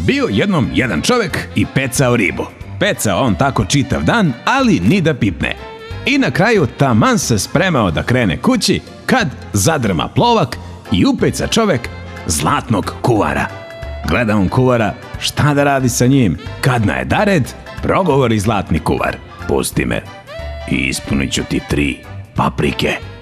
Bio jednom jedan čovek i pecao ribu. Pecao on tako čitav dan, ali ni da pipne. I na kraju taman se spremao da krene kući, kad zadrma plovak i upeca čovek zlatnog kuvara. Gleda on kuvara, šta da radi sa njim, kad najeda red, progovori zlatni kuvar: pusti me i ispunit ću ti 3 paprike.